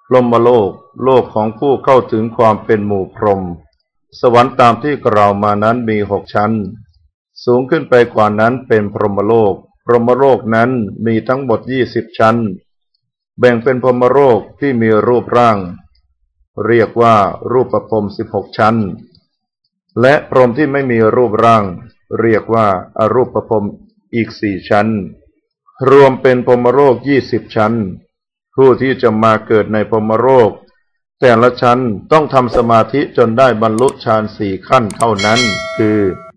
พรหมโลกโลกของผู้เข้าถึงความเป็นหมู่พรหมสวรรค์ตามที่กล่าวมานั้นมี6 ชั้นสูงขึ้นไปกว่านั้นเป็นพรหมโลกพรหมโลกนั้นมีทั้งหมด20 ชั้นแบ่งเป็นพรหมโลกที่มีรูปร่างเรียกว่ารูปพรหม16 ชั้นและพรหมที่ไม่มีรูปร่างเรียกว่าอรูปพรหมอีก4 ชั้นรวมเป็นพรหมโลก20 ชั้นผู้ที่จะมาเกิดในพรหมโลกแต่ละชั้นต้องทำสมาธิจนได้บรรลุฌาน4 ขั้นเท่านั้นคือ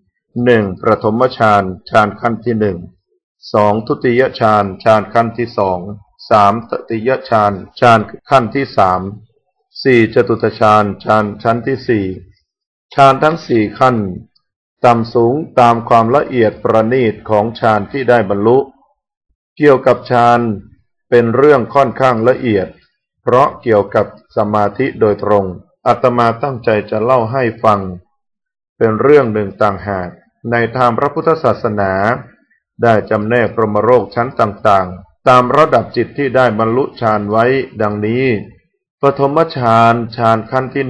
1. ประถมฌานฌานขั้นที่ 1 2. ทุติยฌานฌานขั้นที่ 2 3. ตติยฌานฌานขั้นที่ 3 4. จตุตฌานฌานชั้นที่ 4ฌานทั้ง4 ขั้นต่ำสูงตามความละเอียดประณีตของฌานที่ได้บรรลุเกี่ยวกับฌานเป็นเรื่องค่อนข้างละเอียดเพราะเกี่ยวกับสมาธิโดยตรงอาตมาตั้งใจจะเล่าให้ฟังเป็นเรื่องหนึ่งต่างหากในทางพระพุทธศาสนาได้จำแนกพรหมโลกชั้นต่างๆตามระดับจิตที่ได้บรรลุฌานไว้ดังนี้ปฐมฌานฌานขั้นที่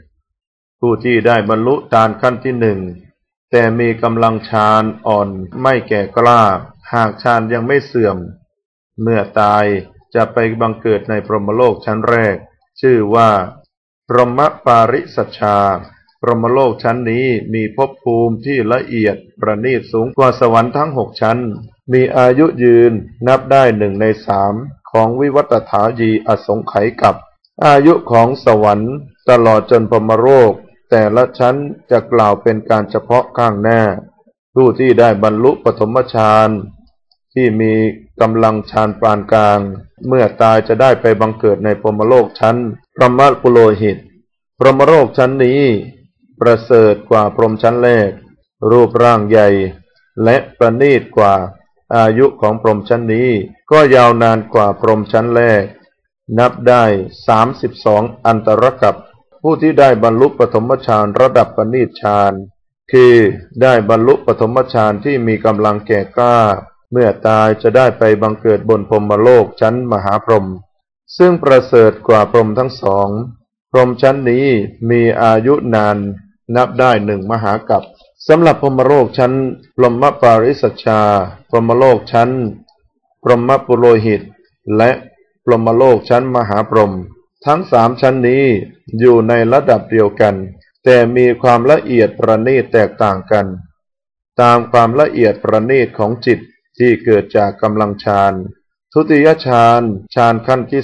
1ผู้ที่ได้บรรลุฌานขั้นที่ 1แต่มีกำลังฌานอ่อนไม่แก่กล้าหากฌานยังไม่เสื่อมเมื่อตายจะไปบังเกิดในพรหมโลกชั้นแรกชื่อว่าพรหมปาริสัชชาพรหมโลกชั้นนี้มีภพภูมิที่ละเอียดประณีตสูงกว่าสวรรค์ทั้ง6 ชั้นมีอายุยืนนับได้1 ใน 3ของวิวัตถายีอสงไขยกับอายุของสวรรค์ตลอดจนพรหมโลกแต่ละชั้นจะกล่าวเป็นการเฉพาะข้างหน้าผู้ที่ได้บรรลุปฐมฌานที่มีกำลังฌานปานกลางเมื่อตายจะได้ไปบังเกิดในพรหมโลกชั้นพรหมปุโรหิตพรหมโลกชั้นนี้ประเสริฐกว่าพรหมชั้นแรกรูปร่างใหญ่และประณีตกว่าอายุของพรหมชั้นนี้ก็ยาวนานกว่าพรหมชั้นแรกนับได้32 อันตรกัปผู้ที่ได้บรรลุปฐมฌานระดับประณีตฌานคือได้บรรลุปฐมฌานที่มีกำลังแก่กล้าเมื่อตายจะได้ไปบังเกิดบนพรหมโลกชั้นมหาพรหมซึ่งประเสริฐกว่าพรหมทั้ง2พรหมชั้นนี้มีอายุนานนับได้1 มหากัปสำหรับพรหมโลกชั้นพรหมปาริสัชชาพรหมโลกชั้นพรหมปุโรหิตและพรหมโลกชั้นมหาพรหมทั้ง3 ชั้นนี้อยู่ในระดับเดียวกันแต่มีความละเอียดประณีตแตกต่างกันตามความละเอียดประณีตของจิตที่เกิดจากกำลังฌานทุติยฌานฌานขั้นที่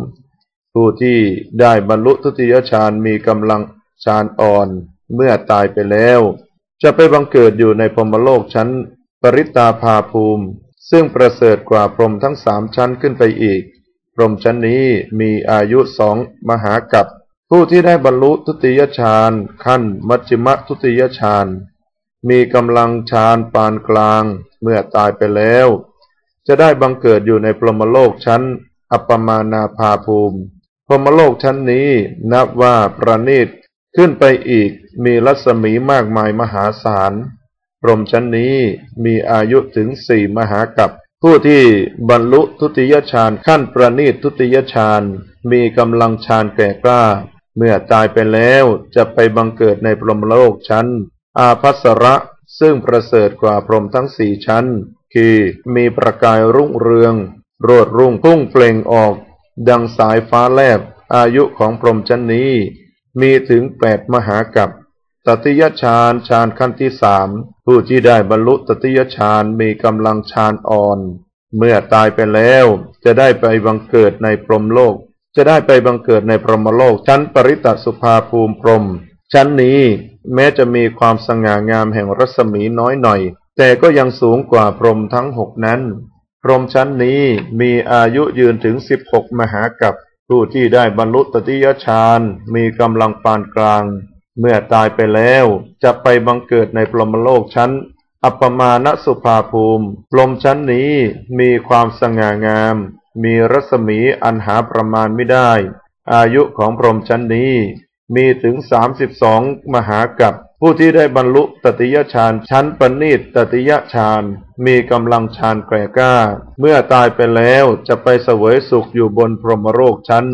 2ผู้ที่ได้บรรลุทุติยฌานมีกำลังฌานอ่อนเมื่อตายไปแล้วจะไปบังเกิดอยู่ในพรหมโลกชั้นปริตาภาภูมิซึ่งประเสริฐกว่าพรหมทั้ง3 ชั้นขึ้นไปอีกพรหมชั้นนี้มีอายุ2 มหากัปผู้ที่ได้บรรลุทุติยฌานขั้นมัชฌิมทุติยฌานมีกำลังฌานปานกลางเมื่อตายไปแล้วจะได้บังเกิดอยู่ในพรหมโลกชั้นอัปปมานาภาภูมิพรหมโลกชั้นนี้นับว่าประณีตขึ้นไปอีกมีรัศมีมากมายมหาศาลพรหมชั้นนี้มีอายุถึง4 มหากัปผู้ที่บรรลุทุติยฌานขั้นประณีตทุติยฌานมีกำลังฌานแก่กล้าเมื่อตายไปแล้วจะไปบังเกิดในพรหมโลกชั้นอาภัสระซึ่งประเสริฐกว่าพรหมทั้ง4 ชั้นคือมีประกายรุ่งเรืองโรดรุ่งพุ่งเปล่งออกดังสายฟ้าแลบอายุของพรหมชั้นนี้มีถึง8 มหากัปตติยฌานฌานขั้นที่ 3ผู้ที่ได้บรรลุตติยฌานมีกำลังฌานอ่อนเมื่อตายไปแล้วจะได้ไปบังเกิดในพรหมโลกจะได้ไปบังเกิดในพรหมโลกชั้นปริตสุภาภูมิพรหมชั้นนี้แม้จะมีความสง่างามแห่งรัศมีน้อยหน่อยแต่ก็ยังสูงกว่าพรหมทั้ง6 นั้นพรหมชั้นนี้มีอายุยืนถึง16 มหากัปผู้ที่ได้บรรลุตติยฌานมีกำลังปานกลางเมื่อตายไปแล้วจะไปบังเกิดในพรหมโลกชั้นอัปปมาณสุภาภูมิพรหมชั้นนี้มีความสง่างามมีรัศมีอันหาประมาณไม่ได้อายุของพรหมชั้นนี้มีถึง32 มหากัปผู้ที่ได้บรรลุตติยฌานชั้นปณีตตติยฌานมีกำลังฌานแก่กล้าเมื่อตายไปแล้วจะไปเสวยสุขอยู่บนพรหมโลกชั้น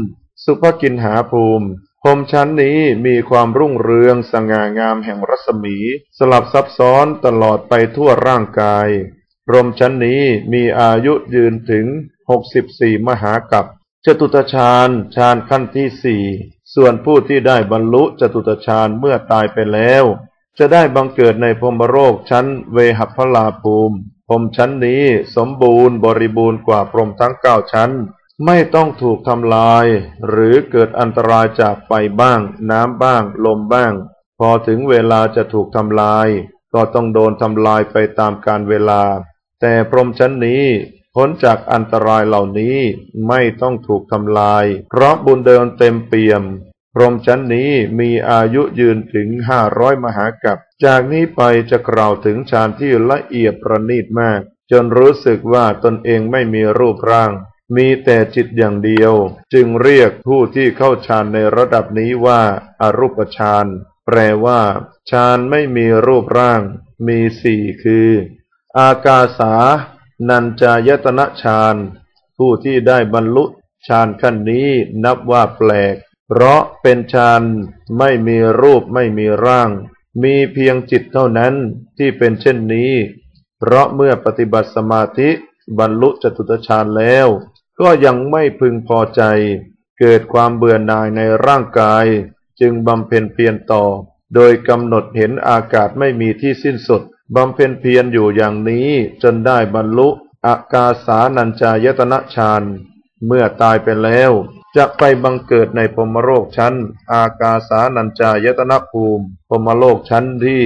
สุภกินหาภูมิพรหมชั้นนี้มีความรุ่งเรืองสง่างามแห่งรัศมีสลับซับซ้อนตลอดไปทั่วร่างกายพรหมชั้นนี้มีอายุยืนถึง64มหากัปจตุตฌานฌานขั้นที่สี่ส่วนผู้ที่ได้บรรลุจตุตฌานเมื่อตายไปแล้วจะได้บังเกิดในพรหมโลกชั้นเวหัพพลาภูมิพรหมชั้นนี้สมบูรณ์บริบูรณ์กว่าพรหมทั้ง9ชั้นไม่ต้องถูกทำลายหรือเกิดอันตรายจากไฟบ้างน้ำบ้างลมบ้างพอถึงเวลาจะถูกทำลายก็ต้องโดนทำลายไปตามกาลเวลาแต่พรหมชั้นนี้พ้นจากอันตรายเหล่านี้ไม่ต้องถูกทำลายเพราะบุญเดิมเต็มเปี่ยมพรหมชั้นนี้มีอายุยืนถึง500มหากัปจากนี้ไปจะกล่าวถึงฌานที่ละเอียดประณีตมากจนรู้สึกว่าตนเองไม่มีรูปร่างมีแต่จิตอย่างเดียวจึงเรียกผู้ที่เข้าฌานในระดับนี้ว่าอรูปฌานแปลว่าฌานไม่มีรูปร่างมีสี่คืออากาสานัญจายตนะฌานผู้ที่ได้บรรลุฌานขั้นนี้นับว่าแปลกเพราะเป็นฌานไม่มีรูปไม่มีร่างมีเพียงจิตเท่านั้นที่เป็นเช่นนี้เพราะเมื่อปฏิบัติสมาธิบรรลุจตุตฌานแล้วก็ยังไม่พึงพอใจเกิดความเบื่อหน่ายในร่างกายจึงบำเพ็ญเพียรต่อโดยกำหนดเห็นอากาศไม่มีที่สิ้นสุดบำเพ็ญเพียรอยู่อย่างนี้จนได้บรรลุอากาสานัญจายตนะฌานเมื่อตายไปแล้วจะไปบังเกิดในพรหมโลกชั้นอากาสานัญจายตนะภูมิพรหมโลกชั้นที่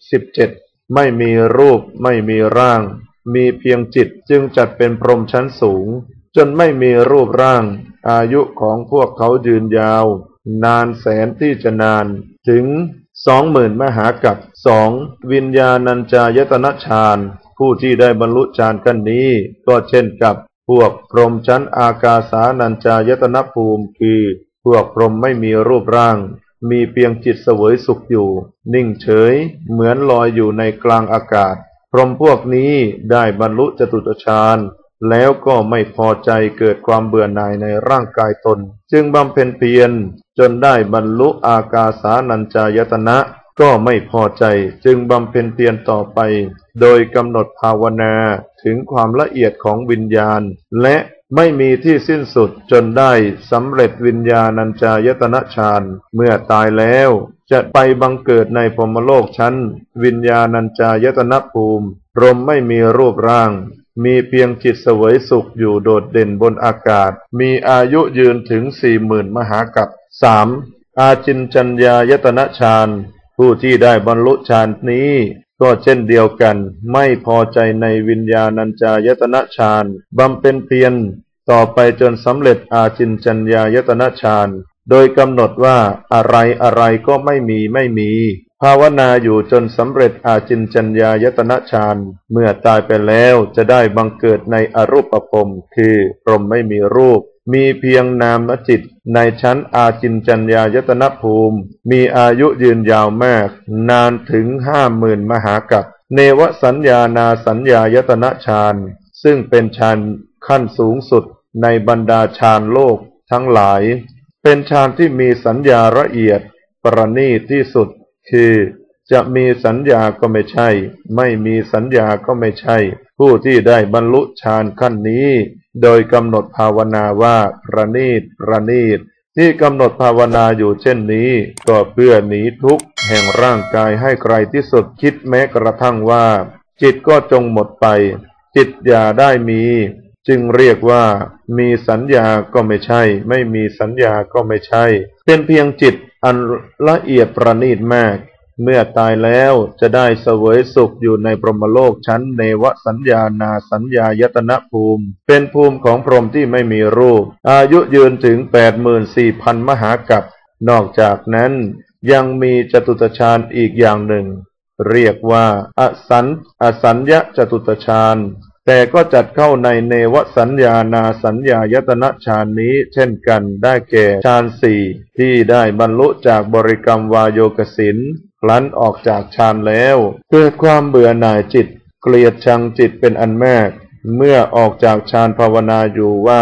17ไม่มีรูปไม่มีร่างมีเพียงจิตจึงจัดเป็นพรหมชั้นสูงจนไม่มีรูปร่างอายุของพวกเขายืนยาวนานแสนที่จะนานถึง20,000มหากัปวิญญาณัญจายตนะฌานผู้ที่ได้บรรลุฌานขั้นนี้ก็เช่นกับพวกพรหมชั้นอากาสานัญจายตนะภูมิคือพวกพรหมไม่มีรูปร่างมีเพียงจิตเสวยสุขอยู่นิ่งเฉยเหมือนลอยอยู่ในกลางอากาศพรหมพวกนี้ได้บรรลุจตุตฌานแล้วก็ไม่พอใจเกิดความเบื่อหน่ายในร่างกายตนจึงบำเพ็ญเพียรจนได้บรรลุอากาสานัญจายตนะก็ไม่พอใจจึงบำเพ็ญเพียรต่อไปโดยกำหนดภาวนาถึงความละเอียดของวิญญาณและไม่มีที่สิ้นสุดจนได้สำเร็จวิญญาณัญจายตนะฌานเมื่อตายแล้วจะไปบังเกิดในพรหมโลกชั้นวิญญาณัญจายตนะภูมิพรหมไม่มีรูปร่างมีเพียงจิตเสวยสุขอยู่โดดเด่นบนอากาศมีอายุยืนถึง40,000มหากัปอาจินจัญญายตนะฌานผู้ที่ได้บรรลุฌานนี้ก็เช่นเดียวกันไม่พอใจในวิญญาณัญจายตนะฌานบำเพ็ญเพียรต่อไปจนสำเร็จอาจินจัญญายตนะฌานโดยกำหนดว่าอะไรอะไรก็ไม่มีภาวนาอยู่จนสำเร็จอาจินจัญญายตนะฌานเมื่อตายไปแล้วจะได้บังเกิดในอรูปพรหมคือพรหมไม่มีรูปมีเพียงนามจิตในชั้นอาจินจัญญายตนะภูมิมีอายุยืนยาวมากนานถึง50,000มหากัปเนวสัญญานาสัญญายตนะฌานซึ่งเป็นฌานขั้นสูงสุดในบรรดาฌานโลกทั้งหลายเป็นฌานที่มีสัญญาละเอียดประณีตที่สุดคือจะมีสัญญาก็ไม่ใช่ไม่มีสัญญาก็ไม่ใช่ผู้ที่ได้บรรลุฌานขั้นนี้โดยกำหนดภาวนาว่าประณีตที่กำหนดภาวนาอยู่เช่นนี้ก็เพื่อหนีทุกข์แห่งร่างกายให้ไกลที่สุดคิดแม้กระทั่งว่าจิตก็จงหมดไปจิตอย่าได้มีจึงเรียกว่ามีสัญญาก็ไม่ใช่ไม่มีสัญญาก็ไม่ใช่เป็นเพียงจิตอันละเอียดประณีตมากเมื่อตายแล้วจะได้เสวยสุขอยู่ในพรหมโลกชั้นเนวสัญญานาสัญญายตนะภูมิเป็นภูมิของพรหมที่ไม่มีรูปอายุยืนถึง84,000มหากัปนอกจากนั้นยังมีจตุตฌานอีกอย่างหนึ่งเรียกว่าอสัญญจตุตฌานแต่ก็จัดเข้าในเนวสัญญานาสัญญายตนะฌานนี้เช่นกันได้แก่ฌานสี่ที่ได้บรรลุจากบริกรรมวายโยกสิณครั้นออกจากฌานแล้วเกิดความเบื่อหน่ายจิตเกลียดชังจิตเป็นอันมากเมื่อออกจากฌานภาวนาอยู่ว่า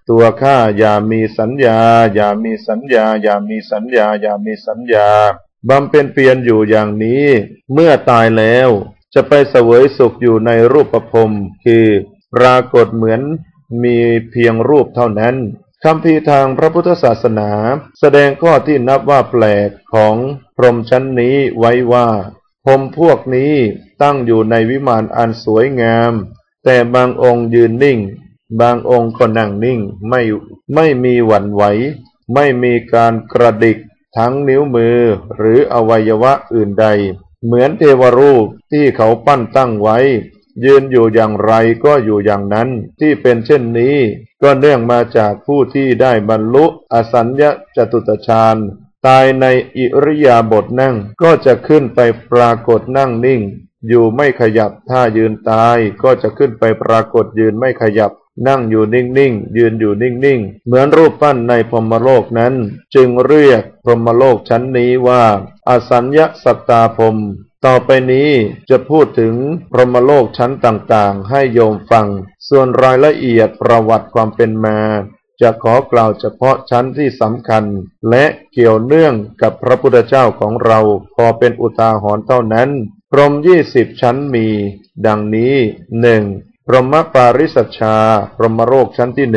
ตัวข้าอย่ามีสัญญาอย่ามีสัญญาอย่ามีสัญญาอย่ามีสัญญาบำเพ็ญเพียรอยู่อย่างนี้เมื่อตายแล้วจะไปเสวยสุขอยู่ในรูปภพคือปรากฏเหมือนมีเพียงรูปเท่านั้นคัมภีร์ทางพระพุทธศาสนาแสดงข้อที่นับว่าแปลกของพรหมชั้นนี้ไว้ว่าพรหมพวกนี้ตั้งอยู่ในวิมานอันสวยงามแต่บางองค์ยืนนิ่งบางองค์ก็นั่งนิ่งไม่มีหวั่นไหวไม่มีการกระดิกทั้งนิ้วมือหรืออวัยวะอื่นใดเหมือนเทวรูปที่เขาปั้นตั้งไว้ยืนอยู่อย่างไรก็อยู่อย่างนั้นที่เป็นเช่นนี้ก็เนื่องมาจากผู้ที่ได้บรรลุอสัญญจตุตฌานตายในอิริยาบถนั่งก็จะขึ้นไปปรากฏนั่งนิ่งอยู่ไม่ขยับถ้ายืนตายก็จะขึ้นไปปรากฏยืนไม่ขยับนั่งอยู่นิ่งๆยืนอยู่นิ่งๆเหมือนรูปปั้นในพรหมโลกนั้นจึงเรียกพรหมโลกชั้นนี้ว่าอสัญญสัตตาพรหมต่อไปนี้จะพูดถึงพรหมโลกชั้นต่างๆให้โยมฟังส่วนรายละเอียดประวัติความเป็นมาจะขอกล่าวเฉพาะชั้นที่สำคัญและเกี่ยวเนื่องกับพระพุทธเจ้าของเราพอเป็นอุทาหรณ์เท่านั้นพรหม20 ชั้นมีดังนี้ 1. พรหมปาริสัชชาพรหมโลกชั้นที่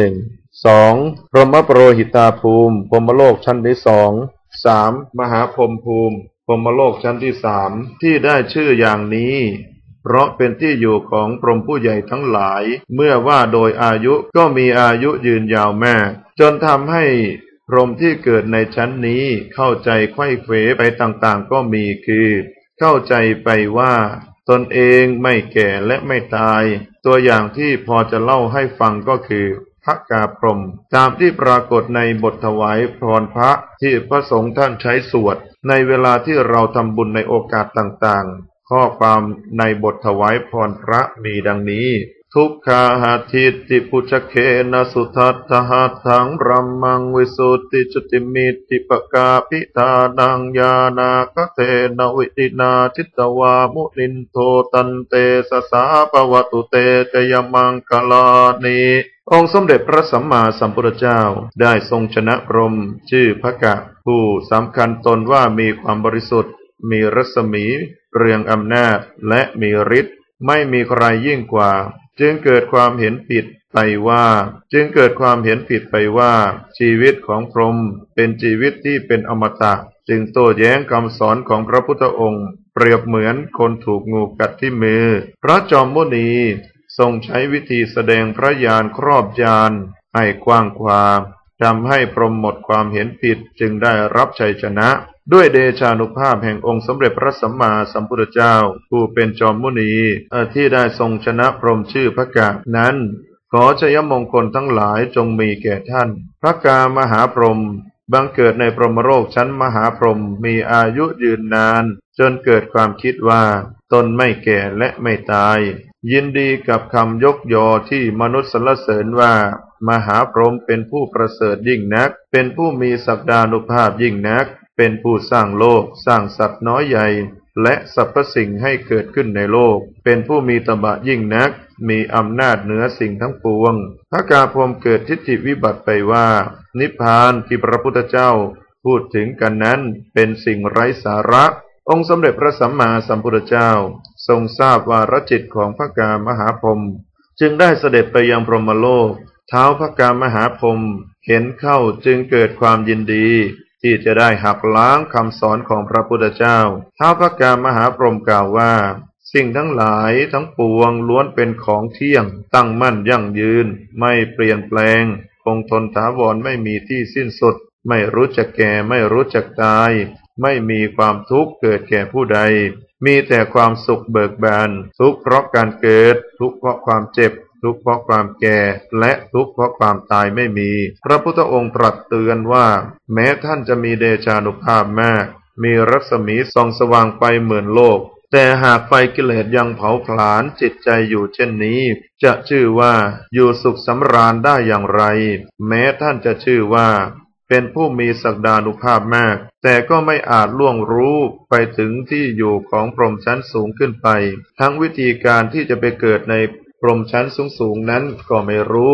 2 พรหมปโรหิตาภูมิพรหมโลกชั้นที่3 มหาพรหมภูมิพรหมโลกชั้นที่ที่ได้ชื่ออย่างนี้เพราะเป็นที่อยู่ของพรหมผู้ใหญ่ทั้งหลายเมื่อว่าโดยอายุก็มีอายุยืนยาวมากจนทำให้พรหมที่เกิดในชั้นนี้เข้าใจไขว้เขวไปต่างๆก็มีคือเข้าใจไปว่าตนเองไม่แก่และไม่ตายตัวอย่างที่พอจะเล่าให้ฟังก็คือพระกาพรหมตามที่ปรากฏในบทถวายพรพระที่พระสงฆ์ท่านใช้สวดในเวลาที่เราทำบุญในโอกาสต่างๆข้อความในบทถวายพรพระมีดังนี้ทุกขาหาทิติปุชเคนะสุทัตถหัตถังรัมมังวิสุทธิจุติมิตติปกาพิธานังญาณากเทนวิตินาทิตวามุนินโทตันเตสสาปวตุเตจยมังคลานีองค์สมเด็จพระสัมมาสัมพุทธเจ้าได้ทรงชนะพรหมชื่อภกะผู้สำคัญตนว่ามีความบริสุทธิ์มีรัศมีเรืองอำนาจและมีฤทธิ์ไม่มีใครยิ่งกว่าจึงเกิดความเห็นผิดไปว่าชีวิตของพรหมเป็นชีวิตที่เป็นอมตะจึงโต้แย้งคำสอนของพระพุทธองค์เปรียบเหมือนคนถูกงูกัดที่มือพระจอมมุนีทรงใช้วิธีแสดงพระญาณครอบญาณให้กว้างขวางทำให้พรหมหมดความเห็นผิดจึงได้รับชัยชนะด้วยเดชานุภาพแห่งองค์สมเด็จพระสัมมาสัมพุทธเจ้าผู้เป็นจอมมุนีที่ได้ทรงชนะพรหมชื่อภกะนั้นขอชัยมงคลทั้งหลายจงมีแก่ท่านภกามหาพรหมบังเกิดในพรหมโลกชั้นมหาพรหมมีอายุยืนนานจนเกิดความคิดว่าตนไม่แก่และไม่ตายยินดีกับคำยกยอที่มนุษย์สรรเสริญว่ามหาพรหมเป็นผู้ประเสริฐยิ่งนักเป็นผู้มีศักดานุภาพยิ่งนักเป็นผู้สร้างโลกสร้างสัตว์น้อยใหญ่และสรรพสิ่งให้เกิดขึ้นในโลกเป็นผู้มีตบะยิ่งนักมีอำนาจเหนือสิ่งทั้งปวงพระกาพรหมเกิดทิฏฐิวิบัติไปว่านิพพานที่พระพุทธเจ้าพูดถึงกันนั้นเป็นสิ่งไร้สาระองค์สมเด็จพระสัมมาสัมพุทธเจ้าทรงทราบวาระจิตของพระกามหาพรหมจึงได้เสด็จไปยังพรหมโลกเท้าพระกามหาพรหมเห็นเข้าจึงเกิดความยินดีที่จะได้หักล้างคำสอนของพระพุทธเจ้าท้าวพระกามหาพรหมกล่าวว่าสิ่งทั้งหลายทั้งปวงล้วนเป็นของเที่ยงตั้งมั่นยั่งยืนไม่เปลี่ยนแปลงคงทนถาวรไม่มีที่สิ้นสุดไม่รู้จักแก่ไม่รู้จักตายไม่มีความทุกข์เกิดแก่ผู้ใดมีแต่ความสุขเบิกบานทุกข์เพราะการเกิดทุกข์เพราะความเจ็บทุกข์เพราะความแก่และทุกข์เพราะความตายไม่มีพระพุทธองค์ตรัสเตือนว่าแม้ท่านจะมีเดชานุภาพมากมีรัศมีส่องสว่างไปเหมือนโลกแต่หากไฟกิเลสยังเผาผลาญจิตใจอยู่เช่นนี้จะชื่อว่าอยู่สุขสำราญได้อย่างไรแม้ท่านจะชื่อว่าเป็นผู้มีศักดานุภาพมากแต่ก็ไม่อาจล่วงรู้ไปถึงที่อยู่ของพรหมชั้นสูงขึ้นไปทั้งวิธีการที่จะไปเกิดในพรหมชั้นสูงนั้นก็ไม่รู้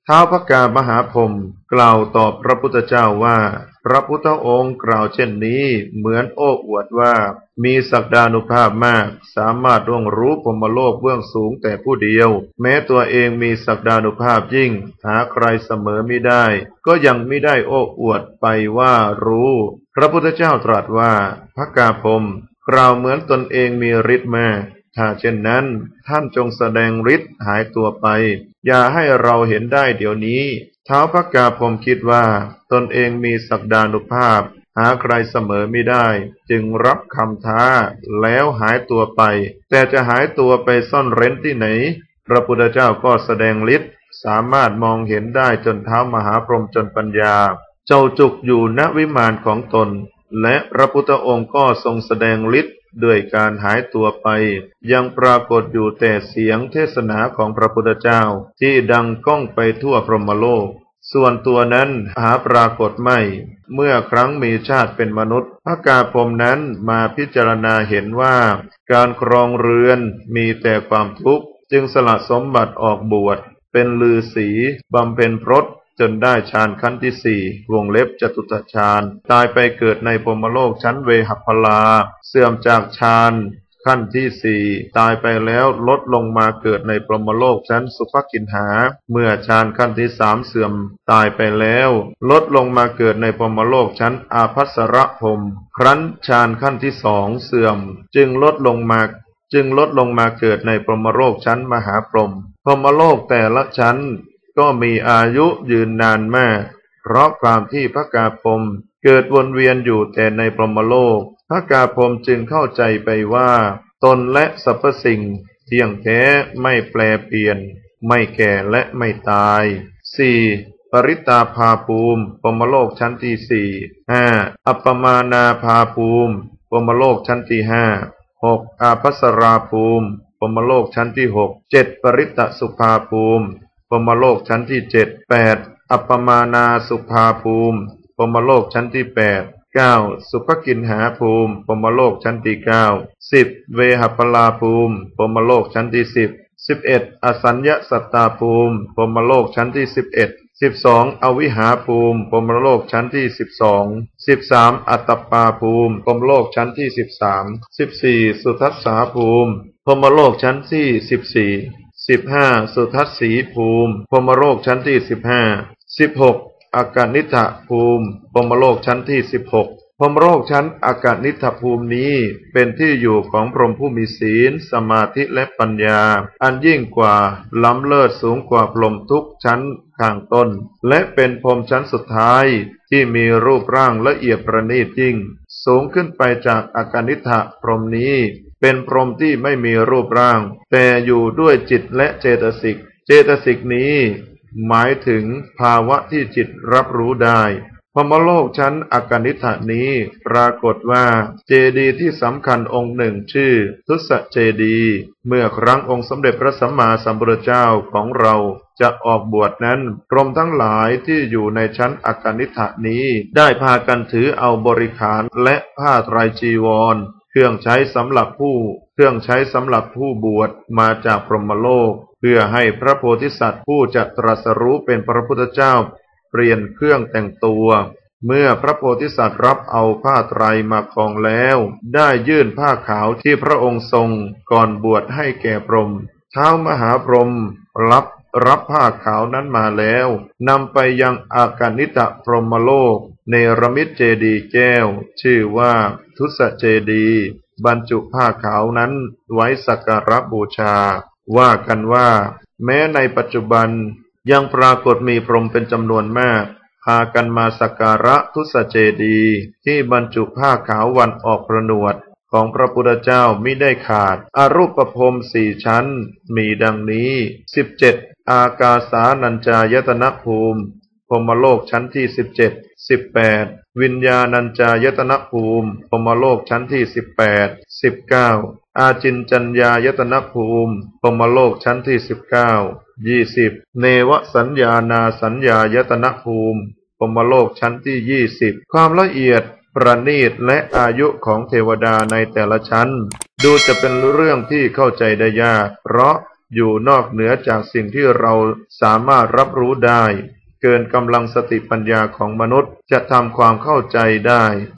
ท้าวพระกามหาพรหมกล่าวตอบพระพุทธเจ้าว่าพระพุทธองค์กล่าวเช่นนี้เหมือนโอ้อวดว่ามีศักดานุภาพมากสามารถล่วงรู้พรหมโลกเบื้องสูงแต่ผู้เดียวแม้ตัวเองมีศักดานุภาพยิ่งหาใครเสมอมิได้ก็ยังมิได้โอ้อวดไปว่ารู้พระพุทธเจ้าตรัสว่าพระกาพรหมกล่าวเหมือนตนเองมีฤทธิ์มากถ้าเช่นนั้นท่านจงแสดงฤทธิ์หายตัวไปอย่าให้เราเห็นได้เดี๋ยวนี้ท้าวพระกาพรหมคิดว่าตนเองมีศักดานุภาพหาใครเสมอไม่ได้จึงรับคำท้าแล้วหายตัวไปแต่จะหายตัวไปซ่อนเร้นที่ไหนพระพุทธเจ้าก็แสดงฤทธิ์สามารถมองเห็นได้จนท้าวมหาพรหมจนปัญญาเจ้าจุกอยู่ณวิมานของตนและพระพุทธองค์ก็ทรงแสดงฤทธิ์ด้วยการหายตัวไปยังปรากฏอยู่แต่เสียงเทศนาของพระพุทธเจ้าที่ดังก้องไปทั่วพรหมโลกส่วนตัวนั้นหาปรากฏไม่เมื่อครั้งมีชาติเป็นมนุษย์พระกาพรหมนั้นมาพิจารณาเห็นว่าการครองเรือนมีแต่ความทุกข์จึงสละสมบัติออกบวชเป็นฤาษีบำเพ็ญพรตจนได้ฌานขั้นที่สี่วงเล็บจตุตฌานตายไปเกิดในพรหมโลกชั้นเวหพลาเสื่อมจากฌานขั้นที่สี่ตายไปแล้วลดลงมาเกิดในพรหมโลกชั้นสุภกินหาเมื่อฌานขั้นที่สามเสื่อมตายไปแล้วลดลงมาเกิดในพรหมโลกชั้นอาภัสรพรหมครั้นฌานขั้นที่สองเสื่อมจึงลดลงมาเกิดในพรหมโลกชั้นมหาพรหมพรหมโลกแต่ละชั้นก็มีอายุยืนนานมากเพราะความที่พระกาพรหมเกิดวนเวียนอยู่แต่ในพรหมโลกพระกาพรหมจึงเข้าใจไปว่าตนและสรรพสิ่งเที่ยงแท้ไม่แปรเปลี่ยนไม่แก่และไม่ตาย 4. ปริตาภาภูมิพรหมโลกชั้นที่ 4 5. อัปปมานาภาภูมิพรหมโลกชั้นที่ 5 6. อาภัสราภูมิพรหมโลกชั้นที่ 6 7. ปริตสุภาภูมิพรหมโลกชั้นที่ 7 8. อัปปมานาสุภาภูมิพรหมโลกชั้นที่ 8 9. สุภกินหาภูมิพรหมโลกชั้นที่ 9 10. เวหปลาภูมิพรหมโลกชั้นที่ 10 11. อสัญญสัตตาภูมิพรหมโลกชั้นที่ 11 12. อวิหาภูมิพรหมโลกชั้นที่ 12 13. อัตตปาภูมิพรหมโลกชั้นที่ 13 14. สุทัสสาภูมิพรหมโลกชั้นที่ 14 15. สุทัสสีภูมิพรหมโลกชั้นที่ 15 16. อากานิทะภูมิพรหมโลกชั้นที่ 16พรหมโลกชั้นอากานิทภูมินี้เป็นที่อยู่ของพรหมผู้มีศีลสมาธิและปัญญาอันยิ่งกว่าล้ำเลิศสูงกว่าพรหมทุกชั้นข้างต้นและเป็นพรหมชั้นสุดท้ายที่มีรูปร่างละเอียดประณีตยิ่งสูงขึ้นไปจากอากานิทพรหมนี้เป็นพรหมที่ไม่มีรูปร่างแต่อยู่ด้วยจิตและเจตสิกนี้หมายถึงภาวะที่จิตรับรู้ได้พรหมโลกชั้นอากานิทะนี้ปรากฏว่าเจดีย์ที่สำคัญองค์หนึ่งชื่อทุสเจดีย์เมื่อครั้งองค์สมเด็จพระสัมมาสัมพุทธเจ้าของเราจะออกบวชนั้นพรหมทั้งหลายที่อยู่ในชั้นอากานิทะนี้ได้พากันถือเอาบริขารและผ้าไตรจีวรเครื่องใช้สำหรับผู้บวชมาจากพรหมโลกเพื่อให้พระโพธิสัตว์ผู้จะตรัสรู้เป็นพระพุทธเจ้าเปลี่ยนเครื่องแต่งตัวเมื่อพระโพธิสัตว์รับเอาผ้าไตรมาครองแล้วได้ยื่นผ้าขาวที่พระองค์ทรงก่อนบวชให้แก่พรหมท้าวมหาพรหมรับผ้าขาวนั้นมาแล้วนำไปยังอากานิตพรหมโลกเนรมิตเจดีย์แก้วชื่อว่าทุสเจดีย์บรรจุผ้าขาวนั้นไว้สักการะบูชาว่ากันว่าแม้ในปัจจุบันยังปรากฏมีพรหมเป็นจำนวนมากพากันมาสักการะทุสเจดีย์ที่บรรจุผ้าขาววันออกพระนวดของพระพุทธเจ้ามิได้ขาดอรูปพรหมสี่ชั้นมีดังนี้ 17. อากาสานัญจายตนะภูมิพรหมโลกชั้นที่ 17 18. วิญญาณัญจายตนะภูมิพรหมโลกชั้นที่ 18 19. อาจินจัญญายตนะภูมิพรหมโลกชั้นที่ 19 20. เนวสัญญานาสัญญายตนะภูมิพรหมโลกชั้นที่ 20ความละเอียดประณีตและอายุของเทวดาในแต่ละชั้นดูจะเป็นเรื่องที่เข้าใจได้ยากเพราะอยู่นอกเหนือจากสิ่งที่เราสามารถรับรู้ได้เกินกำลังสติปัญญาของมนุษย์จะทำความเข้าใจได้